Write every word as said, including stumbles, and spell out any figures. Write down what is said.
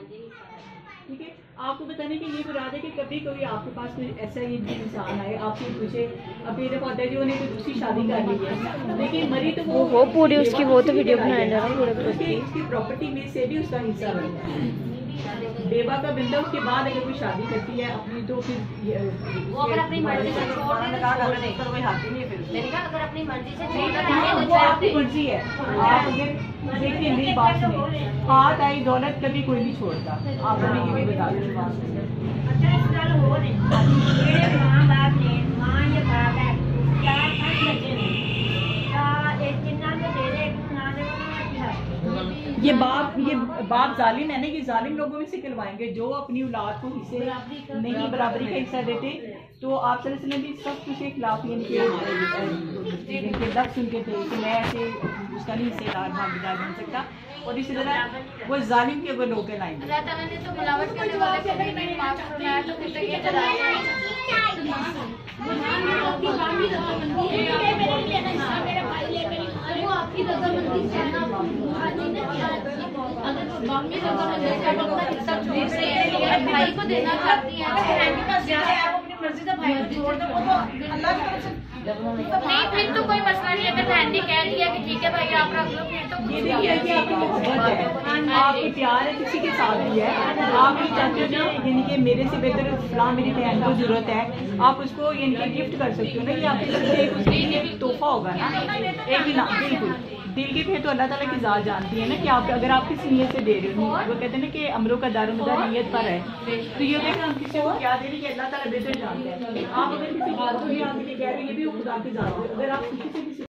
ठीक है। आपको बताने की ये मुराद है कि कभी कभी आपके पास कोई ऐसा ही इंसान आए, आपसे पूछे अभी देखो होता है जी उन्हें कोई दूसरी शादी कर ली है, लेकिन मरी तो वो वो पूरी उसकी वो तो वीडियो बनाने जा रहा हूँ पूरे उसकी उसकी प्रॉपर्टी में से भी उसका हिस्सा बनता है। बेवा का बंदा उसके बाद अगर कोई शादी करती है अपनी तो फिर वो अगर अपनी मर्जी से छोड़ दे तो कोई हक ही नहीं है। फिर मैंने कहा अगर अपनी मर्जी से छोड़ दे वो आपकी मर्जी है। आप अगर देखिए मेरी बात सुनिए, हाथ आई दौलत कभी कोई नहीं छोड़ता, आप हमें ये भी बता दें बात। अच्छा इस गल हो रही मेरे मां बाप ने मां ये बाप है चार पांच बच्चे ने का एक जिन्ना के दे दे ना दे ये बाप ये बाप जालिम है ना, ये जालिम लोगों में से कहलवाएंगे जो अपनी औलाद को हिस्से नहीं बराबरी का हिस्सा देते। तो आप सल्लल्लाहु अलैहि वसल्लम भी सब कुछ के खिलाफ इनके लफ्ज़ सुनते थे कि मैं ऐसे उसका नहीं हिस्सेदार भागीदार बन सकता, और इसी तरह वो जालिम के वो लोग लाएंगे। भाई को देना चाहती है मर्जी का भाई छोड़ दो, वो तो अल्लाह की तरफ से नहीं, फिर तो कोई मसला नहीं। अगर बहन ने कह दिया कि ठीक है भाई आप रख लो, फिर तो ये देखिए कि आपकी मोहब्बत है, आपकी प्यार है किसी के साथ भी है, आप ये चाहते हो ना यानी कि मेरे से बेहतर फलां मेरी बहन को जरूरत है, आप उसको यानी कि गिफ्ट कर सकते हो ना, कि आपकी तरफ से एक उसके लिए भी तोहफा होगा ना, एक भी ना बिल्कुल दिल की फिर तो अल्लाह ताला की ज़ात जानती है ना कि आप अगर आप किस नीयत से दे रहे हो। वो कहते हैं ना कि अमरों का दारोमदार नीयत पर है, तो ये देखो हम किसी को क्या दे रहे कि अल्लाह ताला बेहतर जानते हैं। आप अगर किसी बात को भी आप ये कह रहे हैं ये भी खुदा की ज़ात है, अगर आप किसी से